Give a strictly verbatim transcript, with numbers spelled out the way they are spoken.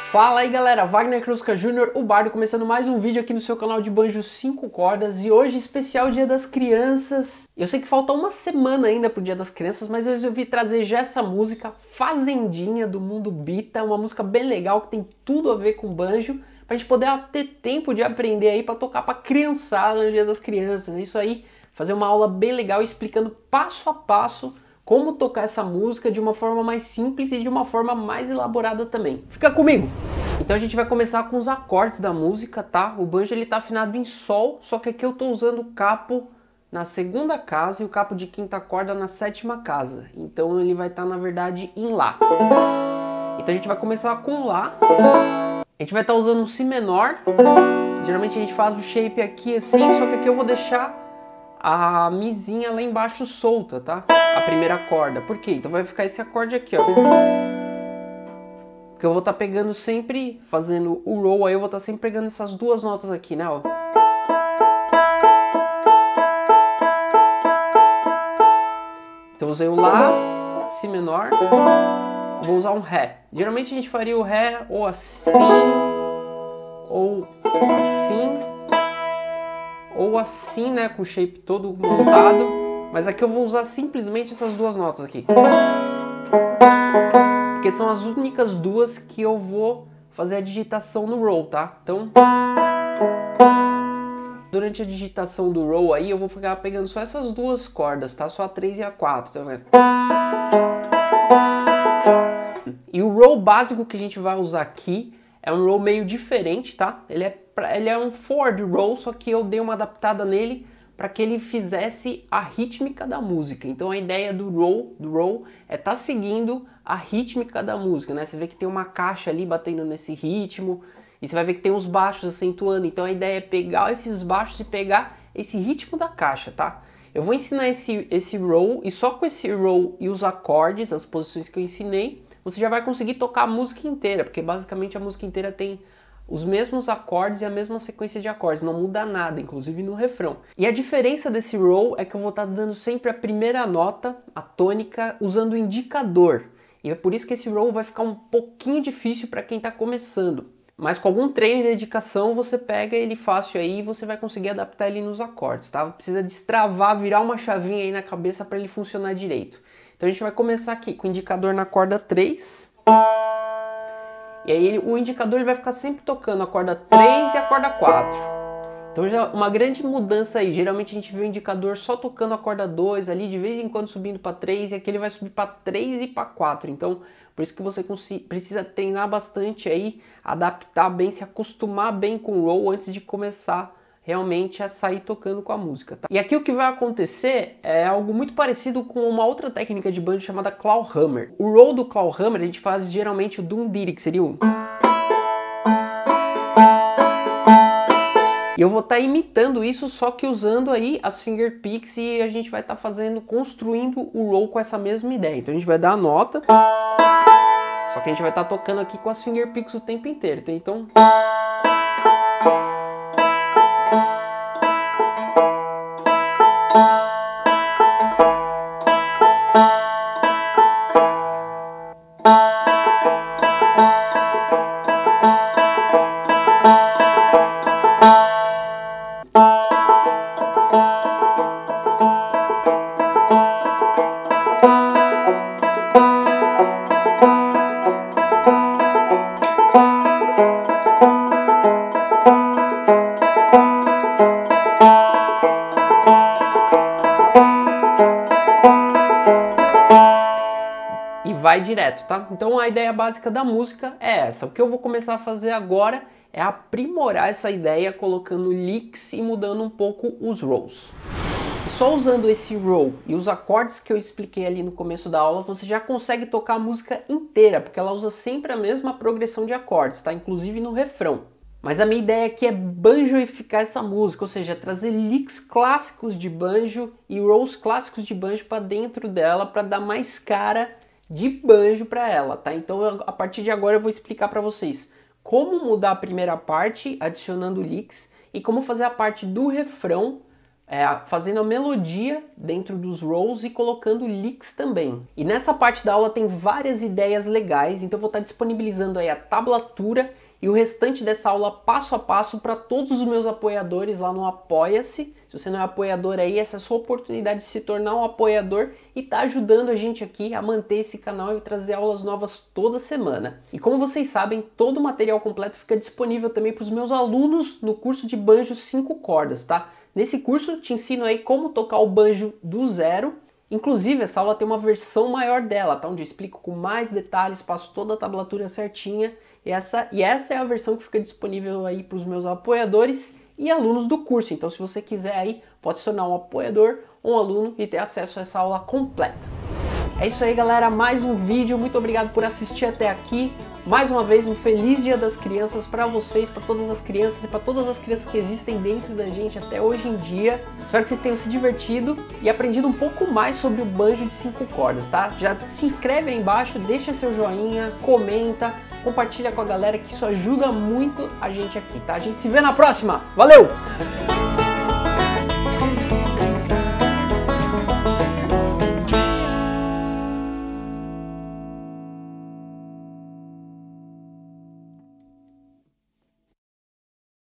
Fala aí galera, Wagner Krusca Júnior, o Bardo, começando mais um vídeo aqui no seu canal de banjo cinco cordas. E hoje especial Dia das Crianças. Eu sei que falta uma semana ainda pro Dia das Crianças, mas eu resolvi trazer já essa música Fazendinha do Mundo Bita, uma música bem legal que tem tudo a ver com banjo, pra gente poder ter tempo de aprender aí pra tocar pra criançada no Dia das Crianças. É isso aí, fazer uma aula bem legal explicando passo a passo como tocar essa música de uma forma mais simples e de uma forma mais elaborada também. Fica comigo! Então a gente vai começar com os acordes da música, tá? O banjo ele tá afinado em Sol, só que aqui eu tô usando o capo na segunda casa e o capo de quinta corda na sétima casa. Então ele vai estar, na verdade, em Lá. Então a gente vai começar com Lá. A gente vai estar usando um Si menor. Geralmente a gente faz o shape aqui assim, só que aqui eu vou deixar a mizinha lá embaixo solta, tá? A primeira corda. Por quê? Então vai ficar esse acorde aqui, ó. Porque eu vou estar pegando sempre, fazendo o roll, aí eu vou estar sempre pegando essas duas notas aqui, né, ó. Então eu usei o Lá, Si menor, vou usar um Ré. Geralmente a gente faria o Ré ou assim, ou assim, ou assim, né, com o shape todo montado, mas aqui eu vou usar simplesmente essas duas notas aqui, porque são as únicas duas que eu vou fazer a digitação no roll, tá? Então, durante a digitação do roll aí, eu vou ficar pegando só essas duas cordas, tá? Só a três e a quatro, tá vendo? E o roll básico que a gente vai usar aqui é um roll meio diferente, tá? Ele é, pra, ele é um forward roll, só que eu dei uma adaptada nele para que ele fizesse a rítmica da música. Então a ideia do roll, do roll é estar tá seguindo a rítmica da música, né? Você vê que tem uma caixa ali batendo nesse ritmo, e você vai ver que tem os baixos acentuando. Então a ideia é pegar esses baixos e pegar esse ritmo da caixa, tá? Eu vou ensinar esse, esse roll, e só com esse roll e os acordes, as posições que eu ensinei, você já vai conseguir tocar a música inteira, porque basicamente a música inteira tem os mesmos acordes e a mesma sequência de acordes, não muda nada, inclusive no refrão. E a diferença desse roll é que eu vou estar dando sempre a primeira nota, a tônica, usando o indicador. E é por isso que esse roll vai ficar um pouquinho difícil para quem está começando. Mas com algum treino e dedicação, você pega ele fácil aí e você vai conseguir adaptar ele nos acordes, tá? Precisa destravar, virar uma chavinha aí na cabeça para ele funcionar direito. Então a gente vai começar aqui com o indicador na corda três. E aí ele, o indicador ele vai ficar sempre tocando a corda três e a corda quatro. Então já uma grande mudança aí. Geralmente a gente vê o indicador só tocando a corda dois ali, de vez em quando subindo para três, e aqui ele vai subir para três e para quatro. Então por isso que você precisa treinar bastante aí, adaptar bem, se acostumar bem com o roll antes de começar realmente a sair tocando com a música, tá? E aqui o que vai acontecer é algo muito parecido com uma outra técnica de banjo chamada clawhammer. O roll do clawhammer a gente faz geralmente o dundiri, que seria o... E eu vou estar tá imitando isso, só que usando aí as finger picks, e a gente vai estar tá fazendo, construindo o roll com essa mesma ideia. Então a gente vai dar a nota, só que a gente vai estar tá tocando aqui com as finger picks o tempo inteiro, tá? Então... vai direto, tá? Então a ideia básica da música é essa. O que eu vou começar a fazer agora é aprimorar essa ideia colocando licks e mudando um pouco os rolls. E só usando esse roll e os acordes que eu expliquei ali no começo da aula, você já consegue tocar a música inteira, porque ela usa sempre a mesma progressão de acordes, tá? Inclusive no refrão. Mas a minha ideia aqui é banjoificar essa música, ou seja, trazer licks clássicos de banjo e rolls clássicos de banjo para dentro dela, para dar mais cara de banjo para ela, tá? Então eu, a partir de agora eu vou explicar para vocês como mudar a primeira parte adicionando licks e como fazer a parte do refrão É, fazendo a melodia dentro dos rolls e colocando licks também. E nessa parte da aula tem várias ideias legais, então eu vou estar disponibilizando aí a tablatura e o restante dessa aula passo a passo para todos os meus apoiadores lá no Apoia-se. Se você não é apoiador aí, essa é a sua oportunidade de se tornar um apoiador e tá ajudando a gente aqui a manter esse canal e trazer aulas novas toda semana. E como vocês sabem, todo o material completo fica disponível também para os meus alunos no curso de banjo cinco cordas, tá? Nesse curso eu te ensino aí como tocar o banjo do zero. Inclusive essa aula tem uma versão maior dela, tá? Onde eu explico com mais detalhes, passo toda a tablatura certinha. E essa, e essa é a versão que fica disponível aí para os meus apoiadores e alunos do curso. Então se você quiser aí, pode se tornar um apoiador ou um aluno e ter acesso a essa aula completa. É isso aí, galera, mais um vídeo. Muito obrigado por assistir até aqui. Mais uma vez, um feliz Dia das Crianças para vocês, para todas as crianças e para todas as crianças que existem dentro da gente até hoje em dia. Espero que vocês tenham se divertido e aprendido um pouco mais sobre o banjo de cinco cordas, tá? Já se inscreve aí embaixo, deixa seu joinha, comenta, compartilha com a galera, que isso ajuda muito a gente aqui, tá? A gente se vê na próxima. Valeu!